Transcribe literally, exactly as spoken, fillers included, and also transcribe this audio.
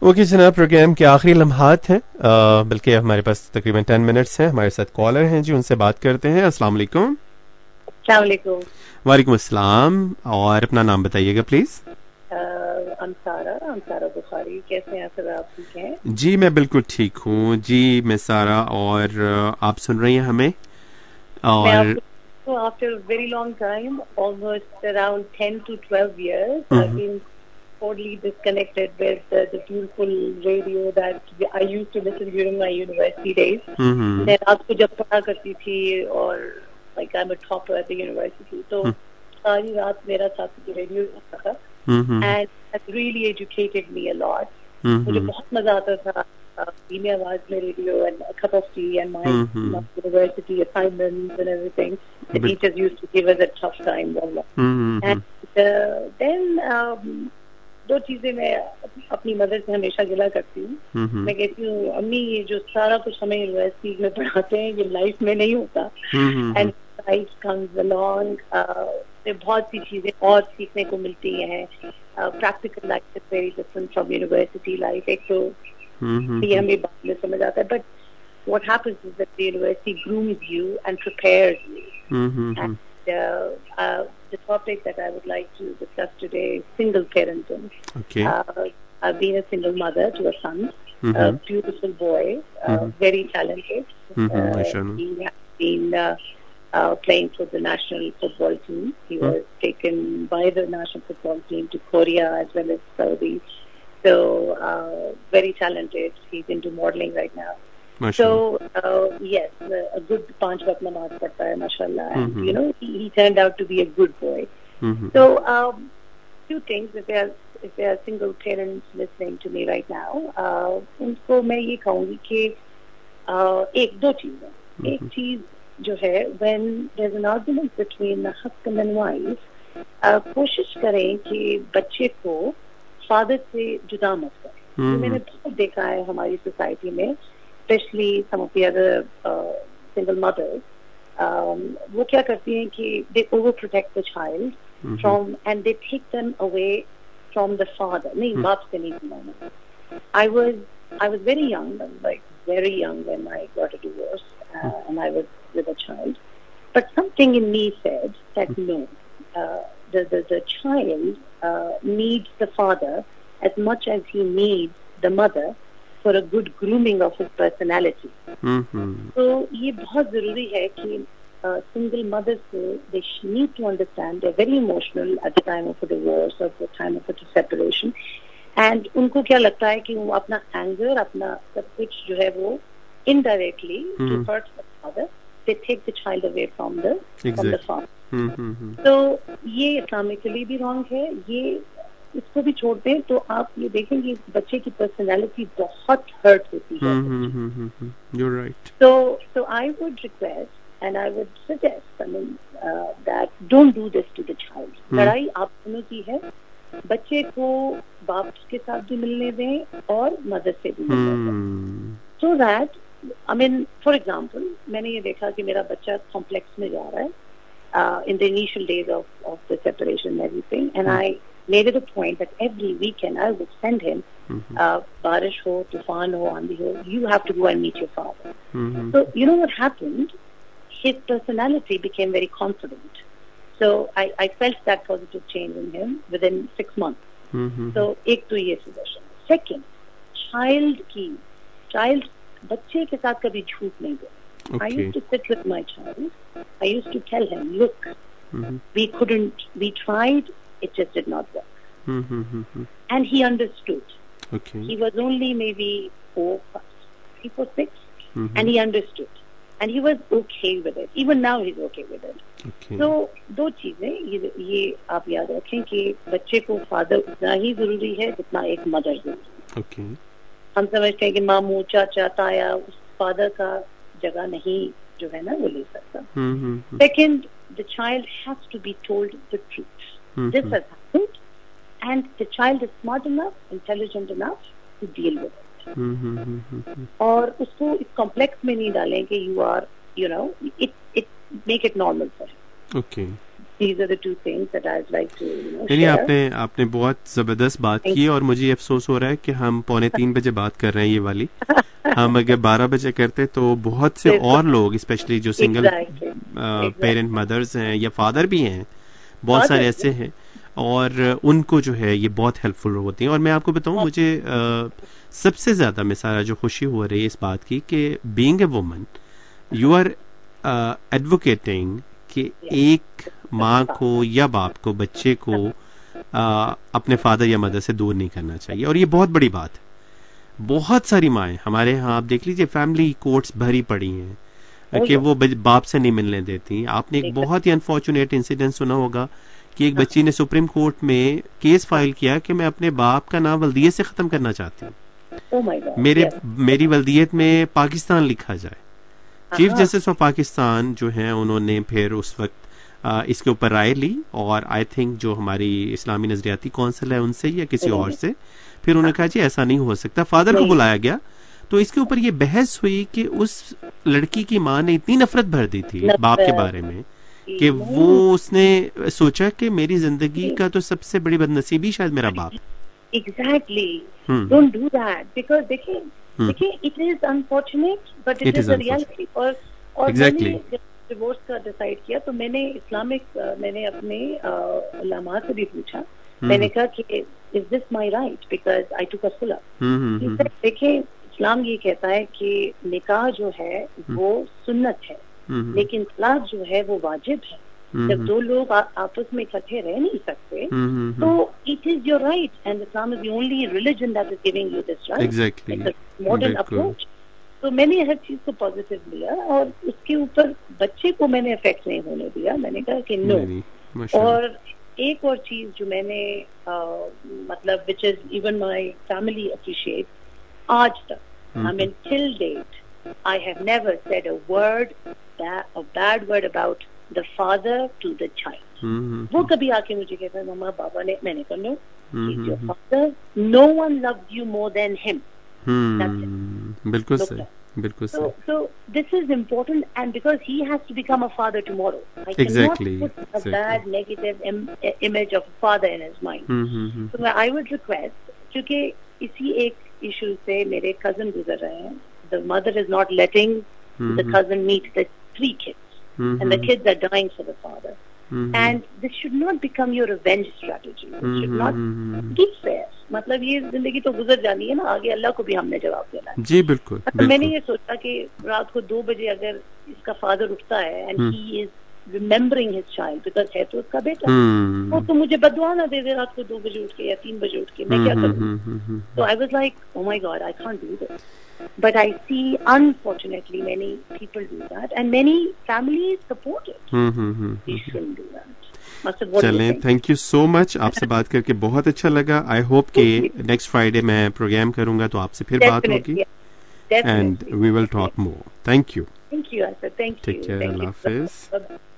Okay जनाब, programme के आखिरी लम्हात हैं, अ, बल्कि हमारे पास तकरीबन टेन मिनट्स हैं। हमारे साथ कॉलर हैं जी, उनसे बात करते हैं। अस्सलाम वालेकुम। अस्सलाम वालेकुम। वालेकुम अस्सलाम। और अपना नाम बताइएगा प्लीज। अंसारा अंसारा बुखारी, कैसे हैं सर? आप ठीक हैं? जी मैं बिल्कुल ठीक हूँ जी मिस सारा। और अ, आप सुन रही हैं हमें? मैं और आपको after very long time, almost around ten to twelve years, I've hmm, been totally disconnected with the, the beautiful radio that I used to listen during my university days. Hmm, मैं रात को जब पढ़ा करती थी और like I'm a topper at the university, तो सारी रात मेरा साथ रेडियो होता था हम्म, and that really educated me a lot. मुझे हम्म, बहुत मजा आता था धीमी आवाज में radio and a cup of tea and my, hmm, my university assignments and everything. The बिल्कुल। teachers used to give us a tough time. wallah. Hmm, hmm, And uh, then um, दो चीजें मैं अपनी मदर से हमेशा गिला करती हूँ। हम्म, मैं कहती हूँ अम्मी, ये जो सारा कुछ हमें यूनिवर्सिटी में पढ़ाते हैं ये लाइफ में नहीं होता। Hmm, and life comes along, बहुत सी चीजें और सीखने को मिलती हैं। Practical life is very different from university life. एक तो हम्म, ये हमें बाद में समझ आता है, but what happens is that the university grooms you and prepares you. Hmm, And uh, uh, the topic that I would like to discuss today is single parenting. Okay. Uh, I've been a single mother to a son, a hmm, beautiful boy, uh, hmm, very talented. Hmm, Uh, माशाल्लाह। he has been uh, uh, playing for the national football team. He hmm, was taken by the national football team to Korea as well as Saudi. So uh, very talented. He's into modeling right now. So माशाल्लाह। uh, yes, uh, a good पांच वक्त नमाज पढ़ता है mashallah, and hmm, you know he, he turned out to be a good boy. Hmm, So um, two things, if there are if there are single parents listening to me right now, uh, उनको मैं ये कहूँगी कि uh, एक दो चीजें। एक चीज जो है, when there's an argument between the husband and wife, uh, कोशिश करें कि बच्चे को फादर से जुदा मत करें। ये मैंने बहुत देखा है हमारी सोसाइटी में, especially some of the other uh, single mothers. Um, वो क्या करती हैं कि they overprotect the child from and they take them away from the father. नहीं, बाप से नहीं सुनाना। I was I was very young, I was like very young when I got a divorce, uh, and I was with a child. But something in me said that no, uh, the, the the child uh, needs the father as much as he needs the mother for a good grooming of his personality. So ये बहुत जरूरी है कि uh, single mothers को they need to understand they're very emotional at the time of a divorce or the time of a separation, and उनको क्या लगता है कि वो अपना anger, अपना सब कुछ जो है वो indirectly to hurt the father, they take the child away from the from the father. तो ये इस्लामिकली भी रॉन्ग है। ये इसको भी छोड़ दें तो आप ये देखेंगे बच्चे की पर्सनालिटी बहुत हर्ट होती है। You're right. So so I would request and I would suggest, I mean, uh, that don't do this to the child. लड़ाई आप दोनों की है, बच्चे को बाप के साथ भी मिलने दें और मदर से भी मिलने दें। So that, I mean, for example, मैंने ये देखा कि मेरा बच्चा कॉम्प्लेक्स में जा रहा है uh, in the initial days of of the separation and everything, and I made it a point that every weekend I would send him, uh, बारिश हो, तूफान हो, आंधी हो, you have to go and meet your father. So you know what happened? His personality became very confident. So I, I felt that positive change in him within six months. So एक तो ये suggestion. Second, child की child बच्चे के साथ कभी झूठ नहीं बोले. I used to sit with my child. I used to tell him, look, we couldn't, we tried. It just did not work. Mm-hmm. And he understood. Okay. He was only maybe four, three, four, six, mm-hmm. and he understood. And he was okay with it. Even now he's okay with it. Okay. So दो चीजें ये ये आप याद रखें कि बच्चे को फादर उतना ही जरूरी है जितना एक मदर जरूरी। Okay. हम समझते हैं कि मामू, चाचा, ताया उस फादर का जगह नहीं जो है ना वो ले सकता। Mm-hmm. Second, the child has to be told the truth. Mm-hmm. This has happened, and the child is smart enough, intelligent enough to deal with it. Mm-hmm. और उसको इस कॉम्प्लेक्स में नहीं डालें कि you are, you know, it it make it normal for him. Okay. these are the two things that I'd like to, you know, नहीं, share. आपने आपने बहुत जबरदस्त बात की है और मुझे अफसोस हो रहा है कि हम पौने तीन बजे बात कर रहे हैं ये वाली। हम अगर बारह बजे करते तो बहुत से और लोग, स्पेशली जो सिंगल Exactly. पेरेंट मदर्स हैं या फादर भी हैं, बहुत Father, सारे ऐसे हैं, और उनको जो है ये बहुत हेल्पफुल होती हैं। और मैं आपको बताऊं, मुझे अ, सबसे ज्यादा मिसाल जो खुशी हो रही है इस बात की कि being a woman you are advocating कि एक माँ को या बाप को, बच्चे को आ, अपने फादर या मदर से दूर नहीं करना चाहिए, और ये बहुत बड़ी बात है। बहुत सारी माएँ हमारे यहाँ, आप देख लीजिए, फैमिली कोर्ट्स भरी पड़ी हैं कि वो बाप से नहीं मिलने देती। आपने एक बहुत ही अनफॉर्चुनेट इंसिडेंट सुना होगा कि एक बच्ची ने सुप्रीम कोर्ट में केस फाइल किया कि मैं अपने बाप का नाम वल्दियत से खत्म करना चाहती हूँ, oh my God, मेरे yes. मेरी वल्दियत में पाकिस्तान लिखा जाए। चीफ जस्टिस ऑफ पाकिस्तान जो है, उन्होंने फिर उस वक्त आ, इसके ऊपर राय ली, और आई थिंक जो हमारी इस्लामी नजरियाती कौंसिल है उनसे या किसी और से, फिर उन्होंने कहा जी ऐसा नहीं हो सकता। फादर को बुलाया गया, तो इसके ऊपर ये बहस हुई कि उस लड़की की माँ ने इतनी नफरत भर दी थी बाप के बारे में कि वो उसने सोचा कि मेरी जिंदगी का तो सबसे बड़ी बदनसीबी शायद मेरा बाप। Exactly. Don't do that, because देखिए देखिए it is unfortunate but it, it is, is a reality. और और exactly. मैंने डिवोर्स का डिसाइड किया तो मैंने इस्लामिक मैंने अपने उलमा से भी पूछा, मैंने कहा कि is this my right, because I took a सुलह। देखिए इस्लाम ये कहता है कि निकाह जो है वो सुन्नत है, लेकिन तलाक जो है वो वाजिब है। जब दो लोग आपस में इकट्ठे रह नहीं सकते तो it is your right, and Islam is the only religion that is giving you this right. Exactly, modern approach. तो मैंने हर चीज को पॉजिटिव लिया, और उसके ऊपर बच्चे को मैंने इफेक्ट नहीं होने दिया। मैंने कहा कि नो। और एक और चीज जो मैंने आ, मतलब which is even my family appreciate, आज तक I mean till date I have never said a word a bad word about the father to the child. वो कभी आके मुझे कहता है मम्मा पापा ने, मैंने कहा no, is your father, no one loves you more than him. बिल्कुल सही, बिल्कुल सही। So, so this is important, and because he has to become a father tomorrow, I exactly, cannot put a exactly. bad negative im image of a father in his mind. Mm-hmm. So I would request, क्योंकि इसी एक issue से मेरे cousin गुजर रहे हैं, the mother is not letting mm-hmm. the cousin meet the three kids, mm-hmm. and the kids are dying for the father. Mm-hmm. And this should not become your revenge strategy. It should not be fair. मतलब ये जिंदगी तो गुजर जानी है ना, आगे अल्लाह को भी हमने जवाब देना है। जी बिल्कुल, मतलब बिल्कुल। मैंने ये सोचा कि रात को दो बजे अगर इसका फादर उठता है and he is remembering his child, because है तो उसका बेटा, वो तो मुझे बदुआ ना दे दे रात को दो बजे उठ के या तीन बजे उठ के, मैं क्या करूँ? तो I was like oh my God, I can't do this, but I see unfortunately many people do that and many families support it. We shouldn't do that. चलें, थैंक यू सो मच, आपसे बात करके बहुत अच्छा लगा। I hope कि next Friday मैं programme करूंगा तो आपसे फिर बात होगी, and we will talk more. Thank you, thank you, thank you, take care, अल्लाह हाफिज।